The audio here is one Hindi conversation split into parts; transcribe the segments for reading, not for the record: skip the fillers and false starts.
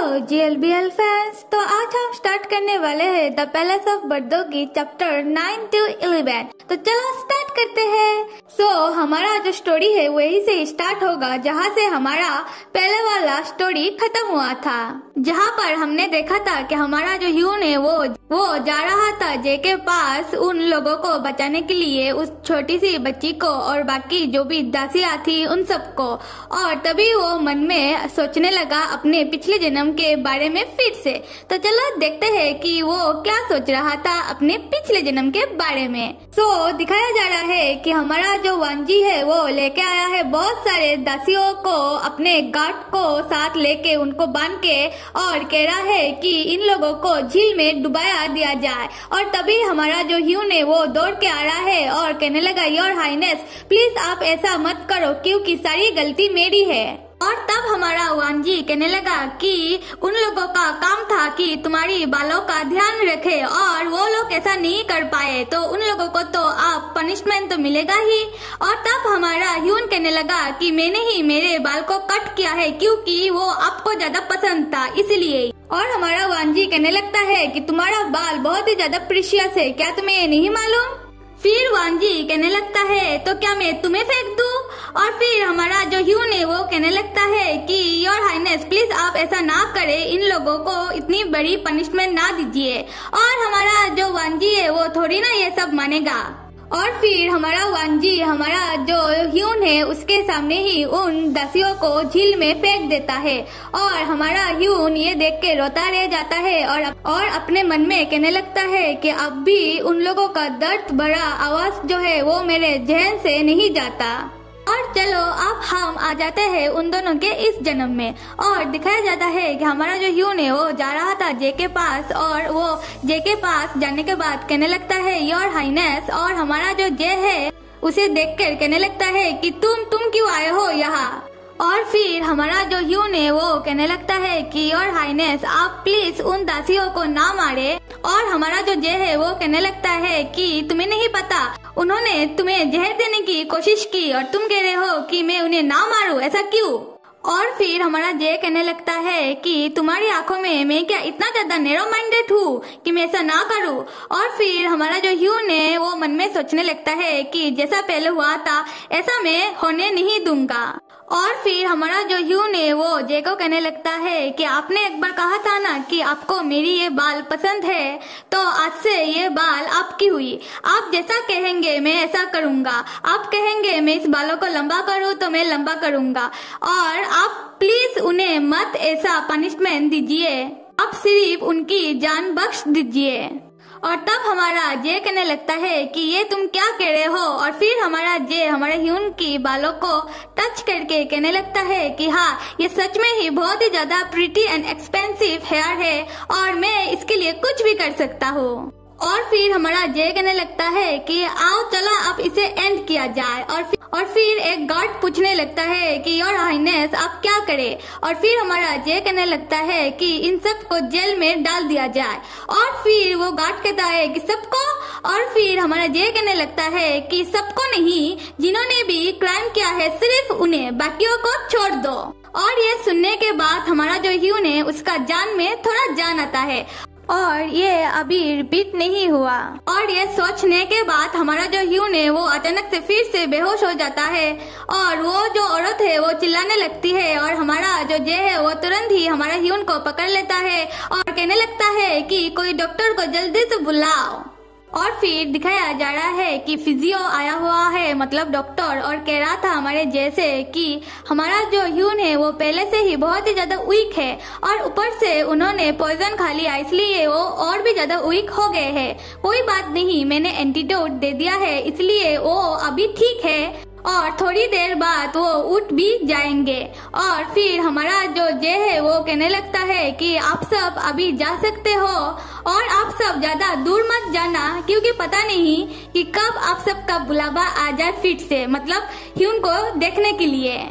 GLBL फैंस, तो आज हम स्टार्ट करने वाले हैं द पैलेस ऑफ बर्दोगी चैप्टर 9 to 11। तो चलो स्टार्ट करते हैं। हमारा जो स्टोरी है वही से स्टार्ट होगा जहाँ से हमारा पहले वाला स्टोरी खत्म हुआ था, जहाँ पर हमने देखा था कि हमारा जो ह्यून है वो जा रहा था जे के पास उन लोगों को बचाने के लिए, उस छोटी सी बच्ची को और बाकी जो भी दासियां थी उन सबको। और तभी वो मन में सोचने लगा अपने पिछले जन्म के बारे में फिर से। तो चलो देखते हैं कि वो क्या सोच रहा था अपने पिछले जन्म के बारे में। दिखाया जा रहा है कि हमारा जो वांजी है वो लेके आया है बहुत सारे दासियों को, अपने गार्ड को साथ लेके उनको बांध के, और कह रहा है कि इन लोगों को झील में डुबाया दिया जाए। और तभी हमारा जो ह्यून है वो दौड़ के आ रहा है और कहने लगा, योर हाइनेस प्लीज आप ऐसा मत करो क्योंकि सारी गलती मेरी है। और तब हमारा वांजी कहने लगा कि उन लोगों का काम था कि तुम्हारी बालों का ध्यान रखे और वो लोग ऐसा नहीं कर पाए तो उन लोगों को तो आप पनिशमेंट तो मिलेगा ही। और तब हमारा ह्यून कहने लगा कि मैंने ही मेरे बाल को कट किया है क्योंकि वो आपको ज्यादा पसंद था इसलिए। और हमारा वांजी कहने लगता है कि तुम्हारा बाल बहुत ही ज्यादा प्रीशियस है, क्या तुम्हें ये नहीं मालूम? फिर वांजी कहने लगता है तो क्या मैं तुम्हें फेंक दूं? और फिर हमारा जो ह्यून है वो कहने लगता है कि योर हाइनेस प्लीज आप ऐसा ना करें, इन लोगों को इतनी बड़ी पनिशमेंट ना दीजिए। और हमारा जो वांजी है वो थोड़ी ना ये सब मानेगा। और फिर हमारा वांजी हमारा जो ह्यून है उसके सामने ही उन दासियों को झील में फेंक देता है। और हमारा ह्यून ये देख के रोता रह जाता है और अपने मन में कहने लगता है कि अब भी उन लोगों का दर्द भरा आवाज जो है वो मेरे जहन से नहीं जाता। और चलो अब हम आ जाते हैं उन दोनों के इस जन्म में, और दिखाया जाता है कि हमारा जो ह्यून है वो जा रहा था जे के पास, और वो जे के पास जाने के बाद कहने लगता है योर हाइनेस। और हमारा जो जे है उसे देखकर कहने लगता है कि तुम क्यों आए हो यहाँ? और फिर हमारा जो ह्यून है वो कहने लगता है कि योर हाइनेस आप प्लीज उन दासियों को ना मारे। और हमारा जो जे है वो कहने लगता है कि तुम्हें नहीं पता, उन्होंने तुम्हें जहर देने की कोशिश की और तुम कह रहे हो कि मैं उन्हें ना मारूं, ऐसा क्यों? और फिर हमारा जे कहने लगता है कि तुम्हारी आंखों में मैं क्या इतना ज्यादा नैरो माइंडेड हूँ कि मैं ऐसा ना करूँ? और फिर हमारा जो ह्यून है वो मन में सोचने लगता है कि जैसा पहले हुआ था ऐसा मैं होने नहीं दूंगा। और फिर हमारा जो ह्यून है वो जे को कहने लगता है कि आपने एक बार कहा था ना कि आपको मेरी ये बाल पसंद है, तो आज से ये बाल आपकी हुई। आप जैसा कहेंगे मैं ऐसा करूँगा, आप कहेंगे मैं इस बालों को लंबा करूँ तो मैं लंबा करूँगा। और आप प्लीज उन्हें मत ऐसा पनिशमेंट दीजिए, आप सिर्फ उनकी जान बख्श दीजिए। और तब हमारा जे कहने लगता है कि ये तुम क्या कह रहे हो? और फिर हमारा जे हमारे ह्यून की बालों को टच करके कहने लगता है कि हाँ ये सच में ही बहुत ही ज्यादा प्रीटी एंड एक्सपेंसिव हेयर है और मैं इसके लिए कुछ भी कर सकता हूँ। और फिर हमारा जे कहने लगता है कि आओ चलो अब इसे एंड किया जाए। और फिर एक गार्ड पूछने लगता है कि योर हाइनेस आप क्या करें? और फिर हमारा जे कहने लगता है कि इन सब को जेल में डाल दिया जाए। और फिर वो गार्ड कहता है कि सबको? और फिर हमारा जे कहने लगता है कि सबको नहीं, जिन्होंने भी क्राइम किया है सिर्फ उन्हें, बाकियों को छोड़ दो। और ये सुनने के बाद हमारा जो ह्यून है उसका जान में थोड़ा जान आता है और ये अभी रिपीट नहीं हुआ। और ये सोचने के बाद हमारा जो ह्यून है वो अचानक से फिर से बेहोश हो जाता है और वो जो औरत है वो चिल्लाने लगती है। और हमारा जो जे है वो तुरंत ही हमारा ह्यून को पकड़ लेता है और कहने लगता है कि कोई डॉक्टर को जल्दी से बुलाओ। और फिर दिखाया जा रहा है कि फिजियो आया हुआ है, मतलब डॉक्टर, और कह रहा था हमारे जैसे कि हमारा जो ह्यून है वो पहले से ही बहुत ही ज्यादा वीक है और ऊपर से उन्होंने पॉइजन खा लिया इसलिए वो और भी ज्यादा वीक हो गए हैं। कोई बात नहीं, मैंने एंटीडोट दे दिया है इसलिए वो अभी ठीक है और थोड़ी देर बाद वो उठ भी जाएंगे। और फिर हमारा जो जे है वो कहने लगता है कि आप सब अभी जा सकते हो और आप सब ज्यादा दूर मत जाना क्योंकि पता नहीं कि कब आप सबका बुलावा आ जाए फिर से, मतलब ह्यून को देखने के लिए।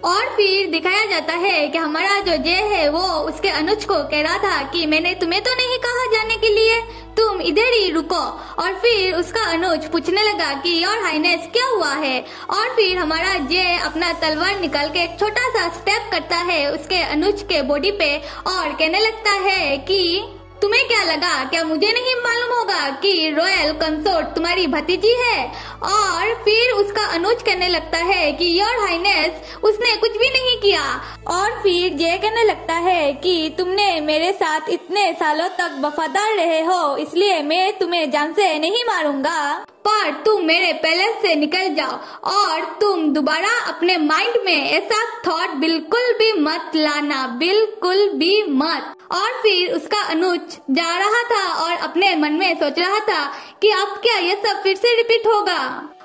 और फिर दिखाया जाता है कि हमारा जो जे है वो उसके अनुज को कह रहा था कि मैंने तुम्हें तो नहीं कहा जाने के लिए, तुम इधर ही रुको। और फिर उसका अनुज पूछने लगा कि योर हाइनेस क्या हुआ है। और फिर हमारा जे अपना तलवार निकाल के एक छोटा सा स्टेप करता है उसके अनुज के बॉडी पे और कहने लगता है कि तुम्हें क्या लगा, क्या मुझे नहीं मालूम होगा कि रॉयल कंसोर्ट तुम्हारी भतीजी है। और फिर उसका अनुज कहने लगता है कि योर हाइनेस उसने कुछ भी नहीं किया। और फिर जे कहने लगता है कि तुमने मेरे साथ इतने सालों तक वफादार रहे हो, इसलिए मैं तुम्हें जान से नहीं मारूंगा, पर तुम मेरे पैलेस से निकल जाओ और तुम दोबारा अपने माइंड में ऐसा थॉट बिल्कुल भी मत लाना, बिल्कुल भी मत। और फिर उसका अनुज जा रहा था और अपने मन में सोच रहा था कि अब क्या ये सब फिर से रिपीट होगा।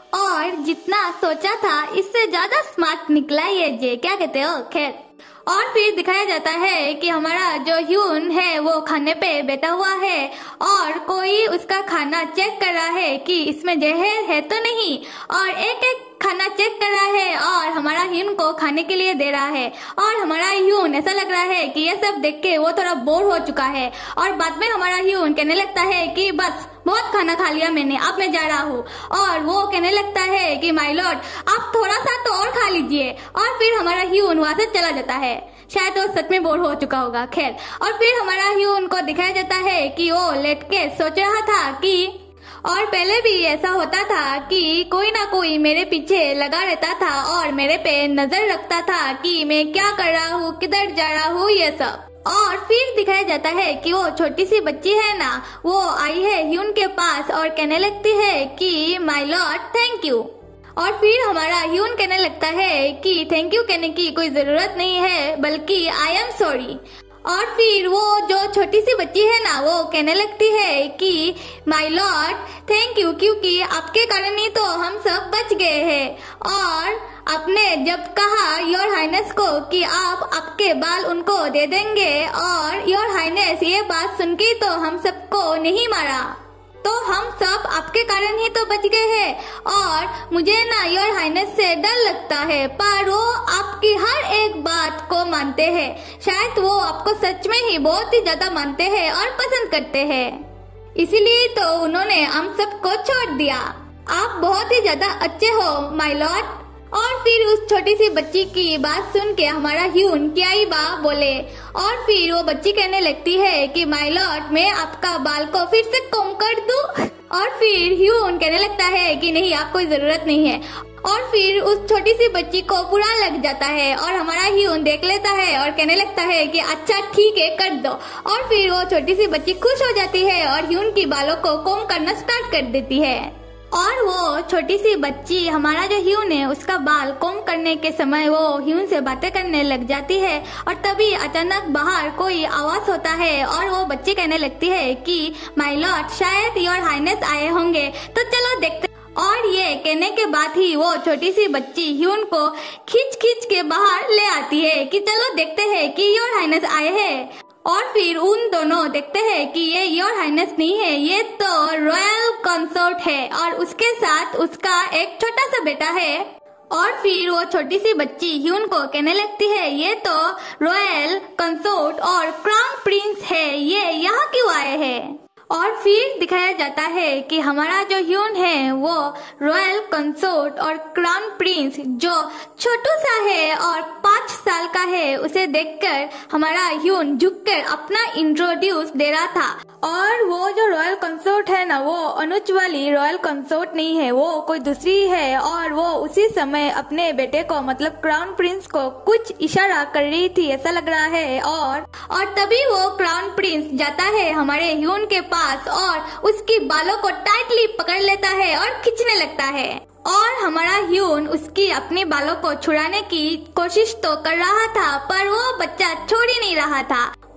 और जितना सोचा था इससे ज्यादा स्मार्ट निकला ये जे, क्या कहते हो। खैर, और फिर दिखाया जाता है कि हमारा जो ह्यून है वो खाने पे बैठा हुआ है और कोई उसका खाना चेक कर रहा है कि इसमें जहर है तो नहीं, और एक एक खाना चेक कर रहा है और हमारा ह्यून को खाने के लिए दे रहा है। और हमारा ह्यून ऐसा लग रहा है कि ये सब देख के वो थोड़ा बोर हो चुका है। और बाद में हमारा ह्यून कहने लगता है कि बस बहुत खाना खा लिया मैंने, अब मैं जा रहा हूँ। और वो कहने लगता है कि माय लॉर्ड आप थोड़ा सा तो और खा लीजिए। और फिर हमारा ह्यून वहाँ से चला जाता है, शायद वो सच में बोर हो चुका होगा। खैर, और फिर हमारा ह्यून को दिखाया जाता है कि वो लेट के सोच रहा था कि और पहले भी ऐसा होता था कि कोई ना कोई मेरे पीछे लगा रहता था और मेरे पे नजर रखता था कि मैं क्या कर रहा हूँ, किधर जा रहा हूँ, ये सब। और फिर दिखाया जाता है कि वो छोटी सी बच्ची है ना, वो आई है ह्यून के पास और कहने लगती है कि माय लॉर्ड थैंक यू। और फिर हमारा ह्यून कहने लगता है कि थैंक यू कहने की कोई जरूरत नहीं है, बल्कि आई एम सॉरी। और फिर वो जो छोटी सी बच्ची है ना, वो कहने लगती है कि माय लॉर्ड थैंक यू, क्योंकि आपके कारण ही तो हम सब बच गए हैं। और आपने जब कहा योर हाइनेस को कि आप आपके बाल उनको दे देंगे, और योर हाइनेस ये बात सुन के तो हम सबको नहीं मारा, तो हम सब आपके कारण ही तो बच गए हैं। और मुझे ना योर हाइनेस से डर लगता है, पर वो आपकी हर एक बात को मानते हैं। शायद वो आपको सच में ही बहुत ही ज्यादा मानते हैं और पसंद करते हैं, इसीलिए तो उन्होंने हम सबको छोड़ दिया। आप बहुत ही ज्यादा अच्छे हो माय लॉर्ड। और फिर उस छोटी सी बच्ची की बात सुन के हमारा ह्यून क्या ही बात बोले। और फिर वो बच्ची कहने लगती है कि माय लॉर्ड मैं आपका बाल को फिर से कोम कर दूं। और फिर ह्यून कहने लगता है कि नहीं, आप कोई जरूरत नहीं है। और फिर उस छोटी सी बच्ची को बुरा लग जाता है और हमारा ह्यून देख लेता है और कहने लगता है कि अच्छा ठीक है कर दो। और फिर वो छोटी सी बच्ची खुश हो जाती है और ह्यून की बालों को कोम करना स्टार्ट कर देती है। और वो छोटी सी बच्ची हमारा जो ह्यून है उसका बाल कोम करने के समय वो ह्यून से बातें करने लग जाती है। और तभी अचानक बाहर कोई आवाज होता है और वो बच्ची कहने लगती है कि माय लॉर्ड शायद योर हाइनेस आए होंगे, तो चलो देखते। और ये कहने के बाद ही वो छोटी सी बच्ची ह्यून को खींच खींच के बाहर ले आती है कि चलो देखते हैं कि योर हाइनेस आए हैं। और फिर उन दोनों देखते हैं कि ये योर हाइनेस नहीं है, ये तो रॉयल कंसोर्ट है और उसके साथ उसका एक छोटा सा बेटा है। और फिर वो छोटी सी बच्ची ह्यून को कहने लगती है ये तो रॉयल कंसोर्ट और क्राउन प्रिंस है, ये यहाँ क्यों आए हैं। और फिर दिखाया जाता है कि हमारा जो ह्यून है वो रॉयल कंसोर्ट और क्राउन प्रिंस जो छोटू सा है और 5 साल का है, उसे देखकर हमारा ह्यून झुककर अपना इंट्रोड्यूस दे रहा था। और वो जो रॉयल कंसोर्ट है ना, वो अनुज वाली रॉयल कंसोर्ट नहीं है, वो कोई दूसरी है। और वो उसी समय अपने बेटे को मतलब क्राउन प्रिंस को कुछ इशारा कर रही थी, ऐसा लग रहा है। और तभी वो क्राउन प्रिंस जाता है हमारे ह्यून के पास और उसकी बालों को टाइटली पकड़ लेता है और खींचने लगता है। और हमारा ह्यून उसकी अपनी बालों को छुड़ाने की कोशिश तो कर रहा था, पर वो बच्चा छोड़ ही नहीं रहा था।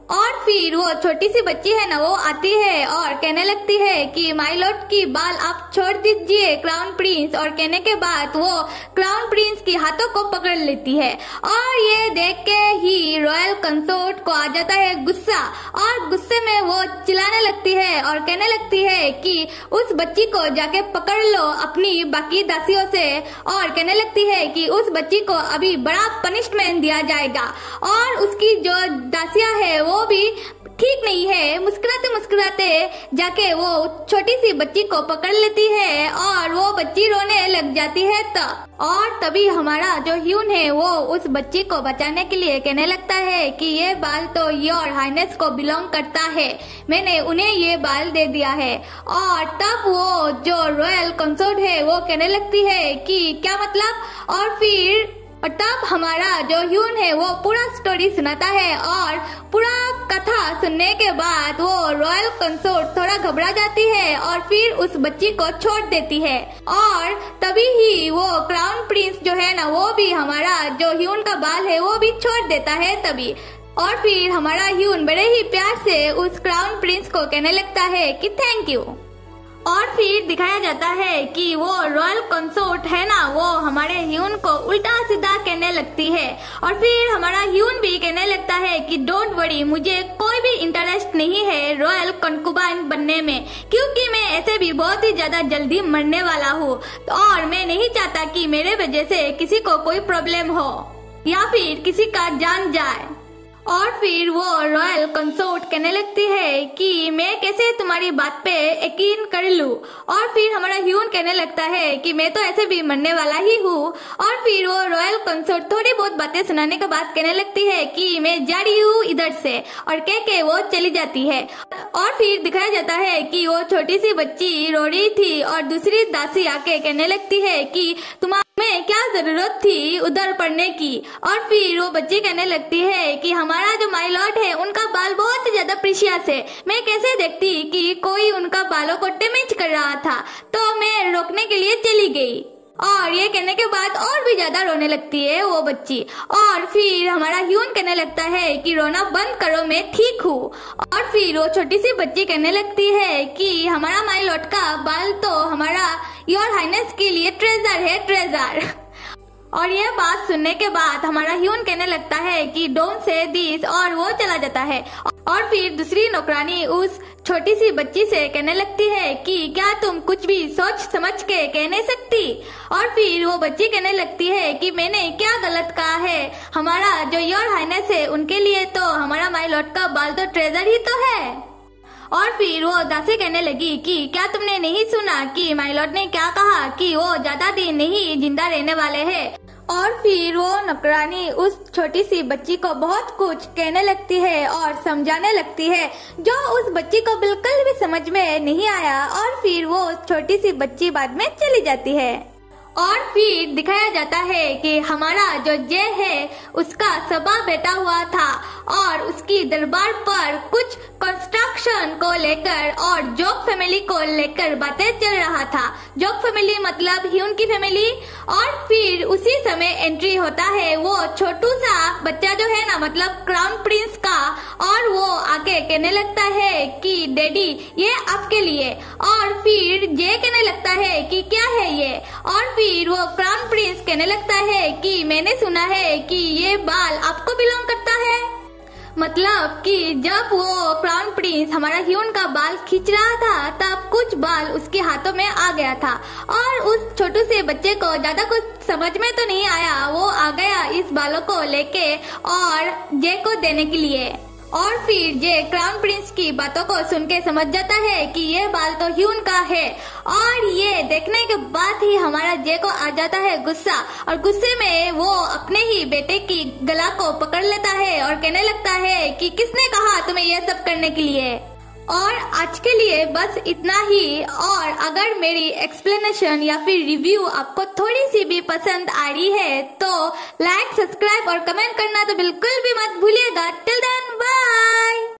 और फिर वो छोटी सी बच्ची है ना, वो आती है और कहने लगती है कि माय लॉर्ड की बाल आप छोड़ दीजिए क्राउन प्रिंस। और कहने के बाद वो क्राउन प्रिंस की हाथों को पकड़ लेती है और ये देख के ही रॉयल कंसोर्ट को आ जाता है गुस्सा और गुस्से में वो चिल्लाने लगती है और कहने लगती है कि उस बच्ची को जाके पकड़ लो अपनी बाकी दासियों से। और कहने लगती है कि उस बच्ची को अभी बड़ा पनिशमेंट दिया जाएगा। और उसकी जो दासियां है वो भी ठीक नहीं है, मुस्कुराते मुस्कुराते जाके वो छोटी सी बच्ची को पकड़ लेती है और वो बच्ची रोने लग जाती है। और तभी हमारा जो ह्यून है वो उस बच्ची को बचाने के लिए कहने लगता है कि ये बाल तो योर हाइनेस को बिलोंग करता है, मैंने उन्हें ये बाल दे दिया है। और तब वो जो रॉयल कंसोर्ट है वो कहने लगती है कि क्या मतलब। और तब हमारा जो ह्यून है वो पूरा स्टोरी सुनाता है और पूरा कथा सुनने के बाद वो रॉयल कंसोर्ट थोड़ा घबरा जाती है और फिर उस बच्ची को छोड़ देती है। और तभी ही वो क्राउन प्रिंस जो है ना, वो भी हमारा जो ह्यून का बाल है वो भी छोड़ देता है तभी। और फिर हमारा ह्यून बड़े ही प्यार से उस क्राउन प्रिंस को कहने लगता है कि थैंक यू। और फिर दिखाया जाता है कि वो रॉयल कंसोर्ट है ना, वो हमारे ह्यून को उल्टा सीधा कहने लगती है। और फिर हमारा ह्यून भी कहने लगता है कि डोंट वरी, मुझे कोई भी इंटरेस्ट नहीं है रॉयल कंकुबाइन बनने में, क्योंकि मैं ऐसे भी बहुत ही ज्यादा जल्दी मरने वाला हूँ और मैं नहीं चाहता कि मेरे वजह से किसी को कोई प्रॉब्लम हो या फिर किसी का जान जाए। और फिर वो रॉयल कंसोर्ट कहने लगती है कि मैं कैसे तुम्हारी बात पे यकीन कर लूं। और फिर हमारा ह्यून कहने लगता है कि मैं तो ऐसे भी मरने वाला ही हूँ। और फिर वो रॉयल कंसोर्ट थोड़ी बहुत बातें सुनाने के बाद कहने लगती है कि मैं जा रही हूँ इधर से, और कह के वो चली जाती है। और फिर दिखाया जाता है कि वो छोटी सी बच्ची रो रही थी और दूसरी दासी आके कहने लगती है कि तुम्हें क्या जरूरत थी उधर पढ़ने की। और फिर वो बच्ची कहने लगती है कि हमारा जो माय लॉर्ड है उनका बाल बहुत ज्यादा प्रीशियस है, मैं कैसे देखती कि कोई उनका बालों को डैमेज कर रहा था, तो मैं रोकने के लिए चली गई। और ये कहने के बाद और भी ज्यादा रोने लगती है वो बच्ची। और फिर हमारा ह्यून कहने लगता है कि रोना बंद करो, मैं ठीक हूँ। और फिर वो छोटी सी बच्ची कहने लगती है कि हमारा माय लॉर्ड का बाल तो हमारा योर हाइनेस के लिए ट्रेजर है, ट्रेजर। और ये बात सुनने के बाद हमारा ह्यून कहने लगता है कि डोंट से दिस, और वो चला जाता है। और फिर दूसरी नौकरानी उस छोटी सी बच्ची से कहने लगती है कि क्या तुम कुछ भी सोच समझ के कह नहीं सकती। और फिर वो बच्ची कहने लगती है कि मैंने क्या गलत कहा है, हमारा जो योर हाइनेस है उनके लिए तो हमारा माय लॉर्ड का बाल तो ट्रेजर ही तो है। और फिर वो दासी कहने लगी कि क्या तुमने नहीं सुना कि माय लॉर्ड ने क्या कहा कि वो ज्यादा दिन नहीं जिंदा रहने वाले हैं। और फिर वो नौकरानी उस छोटी सी बच्ची को बहुत कुछ कहने लगती है और समझाने लगती है, जो उस बच्ची को बिल्कुल भी समझ में नहीं आया। और फिर वो छोटी सी बच्ची बाद में चली जाती है। और फिर दिखाया जाता है कि हमारा जो जे है उसका सभा बैठा हुआ था और उसकी दरबार पर कुछ कंस्ट्रक्शन को लेकर और जोक फैमिली को लेकर बातें चल रहा था। जोक फैमिली मतलब ह्यून की फैमिली। और फिर उसी समय एंट्री होता है वो छोटू सा बच्चा जो है ना, मतलब क्राउन प्रिंस का। और वो आके कहने लगता है कि डैडी ये आपके लिए। और फिर जे कहने लगता है कि क्या है ये। और फिर वो क्राउन प्रिंस कहने लगता है कि मैंने सुना है कि ये बाल आपको बिलोंग करता है। मतलब कि जब वो क्राउन प्रिंस हमारा ह्यून का बाल खींच रहा था तब कुछ बाल उसके हाथों में आ गया था। और उस छोटू से बच्चे को ज्यादा कुछ समझ में तो नहीं आया, वो आ गया इस बालों को लेके और जे को देने के लिए। और फिर जे क्राउन प्रिंस की बातों को सुन के समझ जाता है कि ये बाल तो ह्यून का है। और ये देखने के बाद ही हमारा जे को आ जाता है गुस्सा, और गुस्से में वो अपने ही बेटे की गला को पकड़ लेता है और कहने लगता है कि किसने कहा तुम्हें ये सब करने के लिए। और आज के लिए बस इतना ही। और अगर मेरी एक्सप्लेनेशन या फिर रिव्यू आपको थोड़ी सी भी पसंद आ रही है तो लाइक, सब्सक्राइब और कमेंट करना तो बिल्कुल भी मत भूलिएगा। Till then